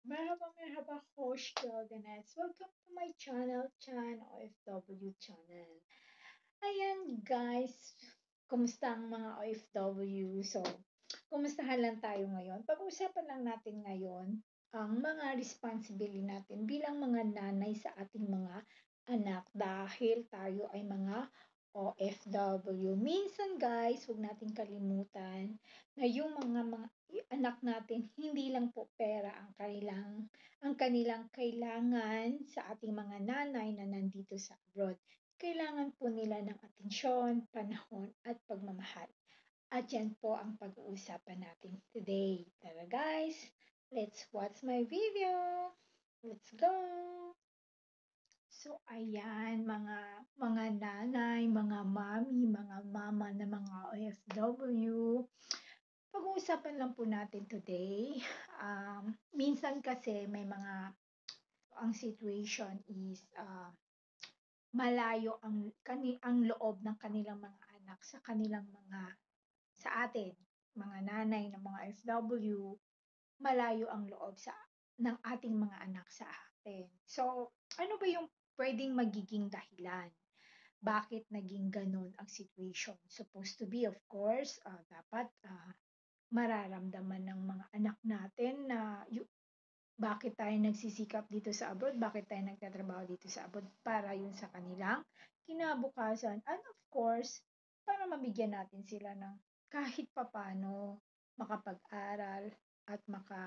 Merhaba, hoş geldiniz. Welcome to my channel, Chan OFW channel. Ayan guys, kumusta ang mga OFW? So, kumustahan lang tayo ngayon. Pag-uusapan lang natin ngayon ang mga responsibility natin bilang mga nanay sa ating mga anak dahil tayo ay mga OFW. Minsan guys, huwag natin kalimutan na yung mga anak natin, hindi lang po pera ang kanilang kailangan sa ating mga nanay na nandito sa abroad. Kailangan po nila ng atensyon, panahon, at pagmamahal. At yan po ang pag-uusapan natin today. Tara guys, let's watch my video. Let's go! So ayan, mga nanay, mga mami, mga mama na mga OFW. Pag-uusapan lang po natin today. Minsan kasi may mga ang situation is malayo ang loob ng kanilang mga anak sa kanilang mga sa atin, mga nanay ng mga FW, malayo ang loob ng ating mga anak sa atin. So, ano ba yung pwedeng magiging dahilan? Bakit naging ganun ang situation? Supposed to be, of course, dapat mararamdaman ng mga anak natin na bakit tayo nagsisikap dito sa abroad, bakit tayo nagtatrabaho dito sa abroad para yun sa kanilang kinabukasan. And of course, para mabigyan natin sila ng kahit papano makapag-aral at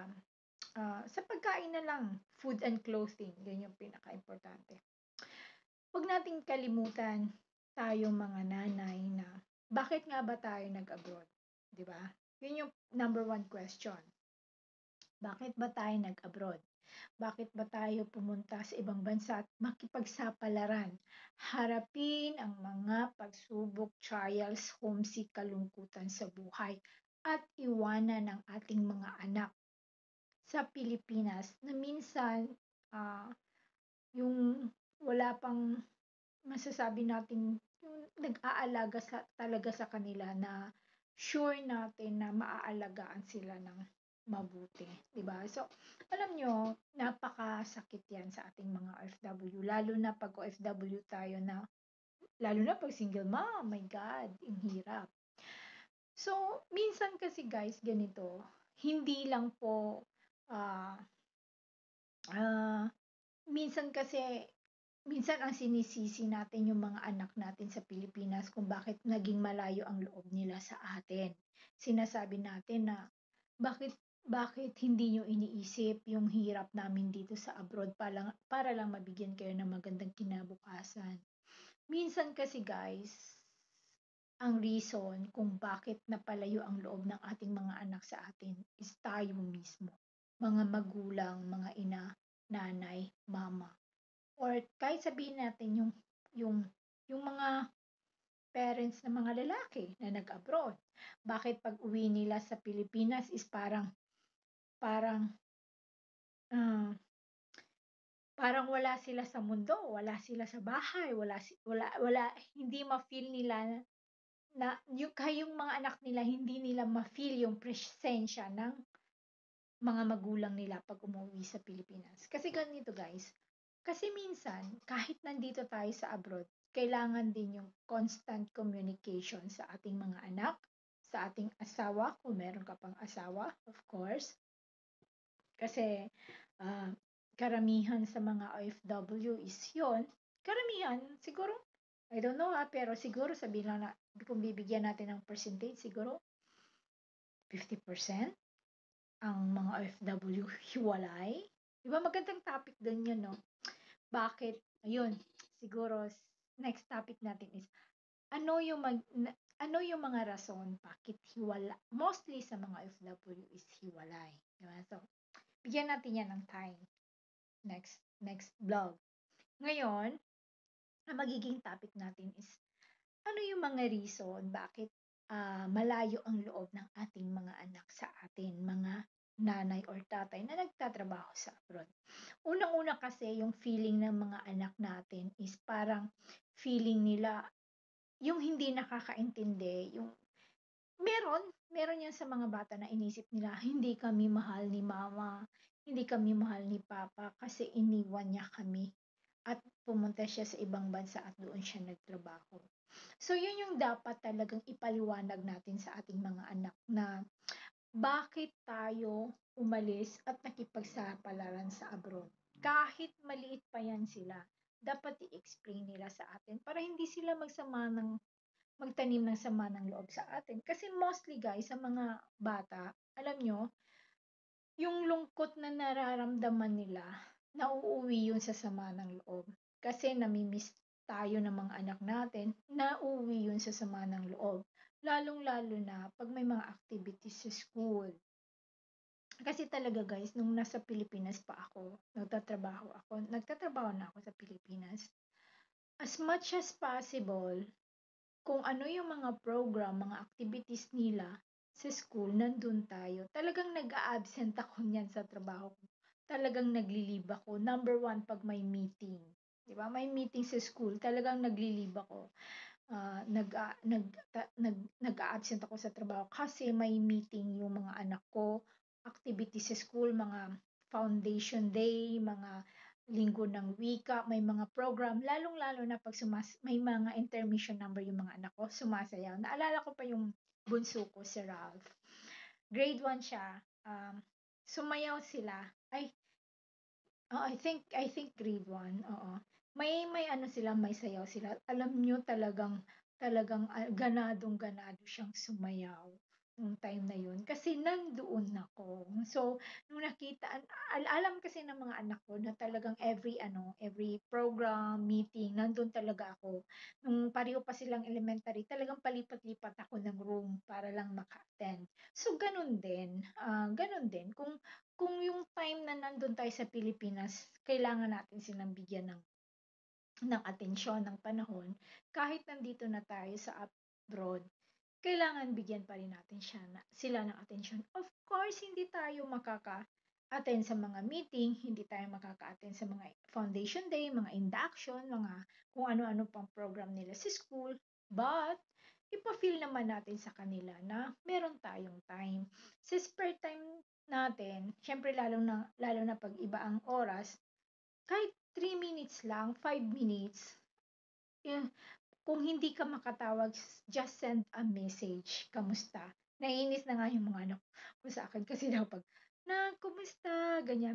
sa pagkain na lang, food and clothing, yun yung pinaka-importante. Huwag nating kalimutan tayo mga nanay na bakit nga ba tayo nag-abroad? Di ba? Yun yung number one question. Bakit ba tayo nag-abroad? Bakit ba tayo pumunta sa ibang bansa at makipagsapalaran? Harapin ang mga pagsubok, trials, homesick, kalungkutan sa buhay at iwanan ang ating mga anak sa Pilipinas na minsan uh, yung wala pang masasabi natin yung nag-aalaga talaga sa kanila na sure natin na maaalagaan sila ng mabuti, 'di ba? So, alam nyo, napakasakit 'yan sa ating mga OFW, lalo na pag OFW tayo na lalo na pag single mom, my God, ang hirap. So, minsan kasi guys, ganito, hindi lang po ah ah, minsan kasi minsan ang sinisisi natin yung mga anak natin sa Pilipinas kung bakit naging malayo ang loob nila sa atin. Sinasabi natin na bakit hindi nyo iniisip yung hirap namin dito sa abroad para lang mabigyan kayo ng magandang kinabukasan. Minsan kasi guys, ang reason kung bakit napalayo ang loob ng ating mga anak sa atin is tayo mismo. Mga magulang, mga ina, nanay, mama, or kahit sabihin natin yung yung mga parents ng mga lalaki na nag-abroad. Bakit pag uwi nila sa Pilipinas is parang uh, parang wala sila sa mundo, wala sila sa bahay, wala hindi ma-feel nila na yung mga anak nila hindi nila ma-feel yung presensya ng mga magulang nila pag umuwi sa Pilipinas. Kasi ganito guys, kasi minsan, kahit nandito tayo sa abroad, kailangan din yung constant communication sa ating mga anak, sa ating asawa, kung meron ka pang asawa, of course. Kasi uh, karamihan sa mga OFW is yun. Karamihan, siguro, I don't know pero siguro sabihin lang na, kung bibigyan natin ng percentage, siguro 50% ang mga OFW hiwalay. Diba magandang topic din yun, no? Bakit? Ayun, siguro next topic natin is ano yung ano yung mga rason bakit hiwala mostly sa mga OFW is hiwalay. Diba? So, bigyan natin yan ng time. Next vlog. Ngayon, ang magiging topic natin is ano yung mga reason bakit malayo ang loob ng ating mga anak sa atin, mga nanay or tatay na nagtatrabaho sa abroad. Unang-una kasi yung feeling ng mga anak natin is parang feeling nila yung hindi nakakaintindi, yung meron yan sa mga bata na inisip nila, hindi kami mahal ni mama, hindi kami mahal ni Papa kasi iniwan niya kami at pumunta siya sa ibang bansa at doon siya nagtrabaho. So, yun yung dapat talagang ipaliwanag natin sa ating mga anak na bakit tayo umalis at nakipagsapalaran sa abroad. Kahit maliit pa yan sila, dapat i-explain nila sa atin para hindi sila magtanim ng sama ng loob sa atin. Kasi mostly guys, sa mga bata, alam nyo, yung lungkot na nararamdaman nila, nauuwi yun sa sama ng loob. Kasi namimiss tayo ng mga anak natin, nauuwi yun sa sama ng loob. Lalong-lalo na pag may mga activities sa school. Kasi talaga guys, nung nasa Pilipinas pa ako, nagtatrabaho na ako sa Pilipinas. As much as possible, kung ano yung mga program, mga activities nila sa school, nandun tayo. Talagang nag-a-absent ako niyan sa trabaho ko. Talagang naglilib ako. Number one, pag may meeting. Di ba? May meeting sa school, talagang naglilib ako. Nag-a-absent ako sa trabaho kasi may meeting yung mga anak ko, activities sa school, mga foundation day, mga linggo ng wika, may mga program, lalong-lalo na pag may mga intermission number yung mga anak ko, sumasayaw. Naalala ko pa yung bunso ko, si Ralph. Grade 1 siya. Sumayaw sila. I think grade 1. Oo. May ano sila, may sayaw sila. Alam nyo talagang ganadong-ganado siyang sumayaw nung time na yun kasi nandoon ako. So, nung nakita, alam kasi ng mga anak ko na talagang every program, meeting, nandun talaga ako. Nung pareho pa silang elementary, talagang palipat-lipat ako ng room para lang maka-attend. So, ganun din. Kung yung time na nandun tayo sa Pilipinas, kailangan natin silang bigyan ng atensyon, ng panahon, kahit nandito na tayo sa abroad, kailangan bigyan pa rin natin sila ng atensyon. Of course, hindi tayo makaka-attend sa mga meeting, hindi tayo makaka-attend sa mga foundation day, mga induction, mga kung ano-ano pang program nila sa school, but ipa-feel naman natin sa kanila na meron tayong time. Sa spare time natin, syempre lalo na pag iba ang oras, kahit 3 minutes lang, 5 minutes, yun, kung hindi ka makatawag, just send a message. Kamusta? Naiinis na nga yung mga anak ko sa akin kasi daw pag, kumusta? Ganyan.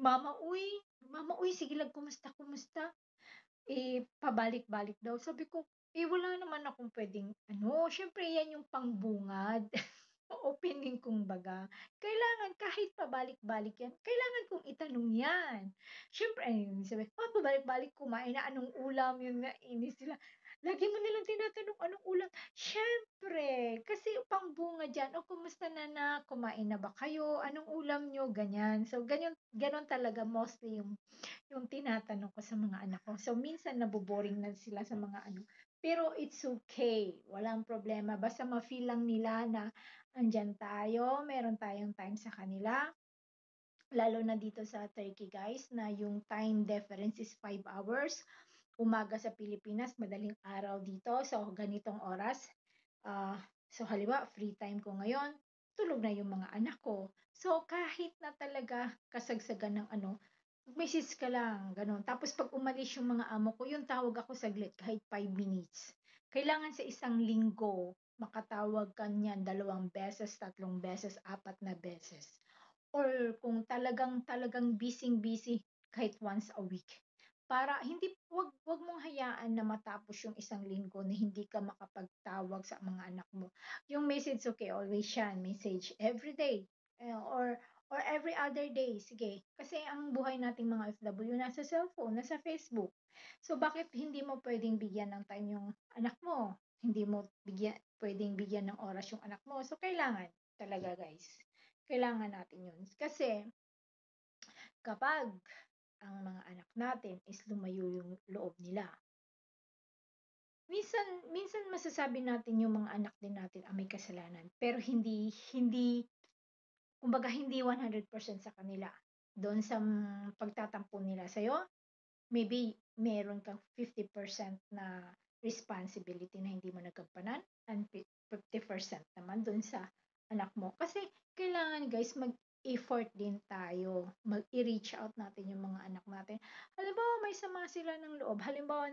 Mama, uy, sige lang, kumusta? Pabalik-balik daw. Sabi ko, wala naman akong pwedeng, syempre yan yung pangbungad. Opening kung baga. Kailangan kahit pabalik-balik yan, kailangan kong itanong yan. Syempre, sabi, pabalik-balik kumain na anong ulam, yung nainis sila. Lagi mo nilang tinatanong anong ulam. Syempre, kasi pangbunga dyan, kumusta na, kumain na ba kayo, anong ulam nyo, ganyan. So, ganyan talaga mostly yung tinatanong ko sa mga anak ko. So, minsan naboboring na sila sa mga pero it's okay. Walang problema. Basta ma-feel lang nila na andyan tayo, meron tayong time sa kanila. Lalo na dito sa Turkey guys, na yung time difference is 5 hours. Umaga sa Pilipinas, madaling araw dito. So, ganitong oras. So, halimbawa, free time ko ngayon, tulog na yung mga anak ko. So, kahit na talaga kasagsagan ng message ka lang, ganun. Tapos pag umalis yung mga amo ko, yung tawag ako saglit, kahit 5 minutes. Kailangan sa isang linggo, makatawag ka niyan 2 beses, 3 beses, 4 na beses. Or kung talagang busy kahit once a week. Para wag mong hayaan na matapos yung isang linggo na hindi ka makapagtawag sa mga anak mo. Yung message, okay, always yan, message every day. Or every other day, sige. Kasi ang buhay nating mga FW nasa cellphone, nasa Facebook. So, bakit hindi mo pwedeng bigyan ng time yung anak mo? Hindi mo pwedeng bigyan ng oras yung anak mo. So, kailangan talaga guys. Kailangan natin yun. Kasi, kapag ang mga anak natin is lumayo yung loob nila, minsan masasabi natin yung mga anak din natin ang may kasalanan. Pero kumbaga hindi 100% sa kanila. Doon sa pagtatampo nila sa'yo, maybe meron kang 50% na responsibility na hindi mo nagampanan and 50% naman doon sa anak mo. Kasi kailangan guys mag-effort din tayo. Mag-i-reach out natin yung mga anak natin. Halimbawa, may sama sila ng loob. Halimbawa,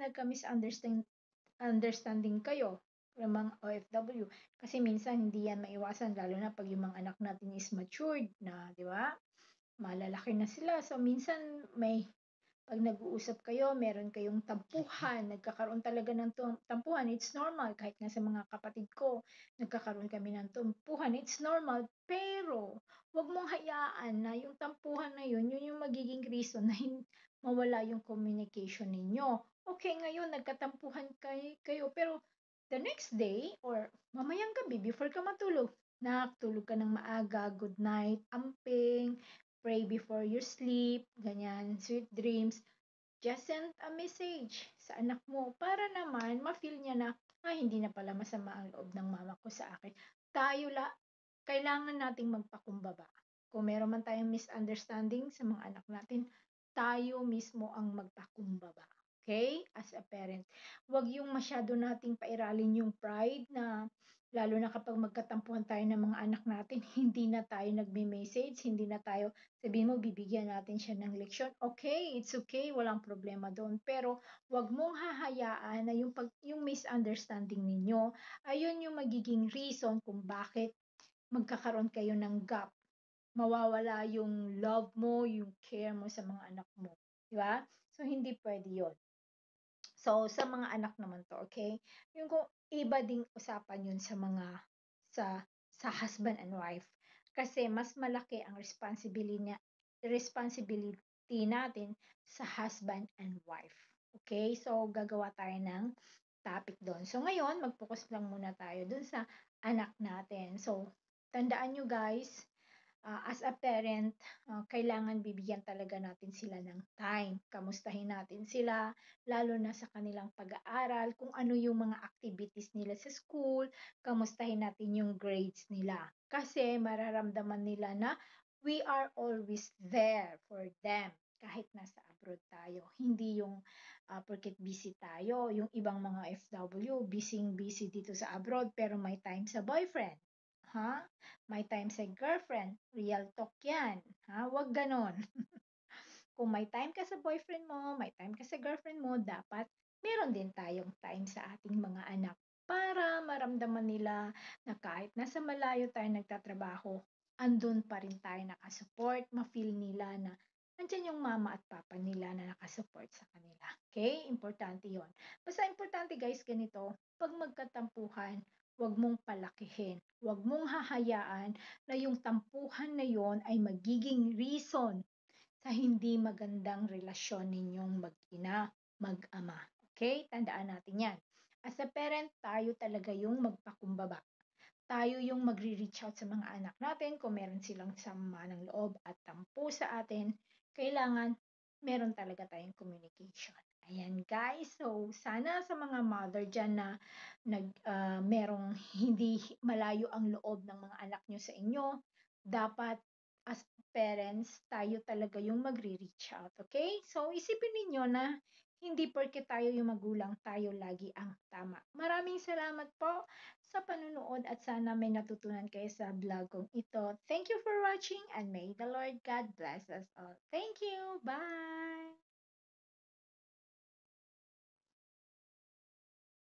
understanding kayo ng mga OFW. Kasi minsan hindi yan maiwasan, lalo na pag yung mga anak natin is matured na, di ba? Malalaki na sila. So, minsan may pag nag-uusap kayo, meron kayong tampuhan, nagkakaroon talaga ng tampuhan, it's normal. Kahit nga sa mga kapatid ko, nagkakaroon kami ng tampuhan, it's normal. Pero, wag mong hayaan na yung tampuhan na yun yung magiging reason na mawala yung communication ninyo. Okay, ngayon, nagkatampuhan kayo, pero the next day, or mamayang gabi, before ka matulog, tulog ka ng maaga, good night, amping, pray before you sleep, ganyan, sweet dreams, just send a message sa anak mo para naman ma-feel niya na, hindi na pala masama ang loob ng mama ko sa akin. Kailangan nating magpakumbaba. Kung meron man tayong misunderstanding sa mga anak natin, tayo mismo ang magpakumbaba. Okay? As a parent. Huwag yung masyado nating pairalin yung pride na lalo na kapag magkatampuhan tayo ng mga anak natin, hindi na tayo nagme-message, hindi na tayo, sabihin mo, bibigyan natin siya ng leksyon. Okay, it's okay, walang problema doon. Pero, wag mong hahayaan na yung misunderstanding ninyo, ayun yung magiging reason kung bakit magkakaroon kayo ng gap. Mawawala yung love mo, yung care mo sa mga anak mo. Di ba? So, hindi pwede yun. So, sa mga anak naman to, okay? Yung kung iba ding usapan yun sa husband and wife. Kasi mas malaki ang responsibility natin sa husband and wife. Okay? So, gagawa tayo ng topic doon. So, ngayon, mag-focus lang muna tayo doon sa anak natin. So, tandaan nyo guys, as a parent, kailangan bibigyan talaga natin sila ng time. Kamustahin natin sila, lalo na sa kanilang pag-aaral, kung ano yung mga activities nila sa school, kamustahin natin yung grades nila. Kasi mararamdaman nila na we are always there for them kahit nasa abroad tayo. Hindi yung porket busy tayo, yung ibang mga FW, busy dito sa abroad pero may time sa boyfriend. Ha? May time sa girlfriend. Real talk yan. Ha? Huwag ganon. Kung may time ka sa boyfriend mo, may time ka sa girlfriend mo, dapat meron din tayong time sa ating mga anak para maramdaman nila na kahit nasa malayo tayo nagtatrabaho, andun pa rin tayo nakasupport, ma-feel nila na nandyan yung mama at papa nila na nakasupport sa kanila. Okay? Importante yon. Basta importante guys, ganito, pag magkatampuhan, huwag mong palakihin. Huwag mong hahayaan na yung tampuhan na yon ay magiging reason sa hindi magandang relasyon ninyong mag-ina, mag-ama. Okay? Tandaan natin yan. As a parent, tayo talaga yung magpakumbaba. Tayo yung magre-reach out sa mga anak natin kung meron silang sama ng loob at tampo sa atin. Kailangan meron talaga tayong communication. Ayan guys, so sana sa mga mother dyan na merong hindi malayo ang loob ng mga anak nyo sa inyo, dapat as parents, tayo talaga yung magre-reach out. Okay? So isipin ninyo na hindi porke tayo yung magulang, tayo lagi ang tama. Maraming salamat po sa panunood at sana may natutunan kayo sa vlog kong ito. Thank you for watching and may the Lord God bless us all. Thank you. Bye!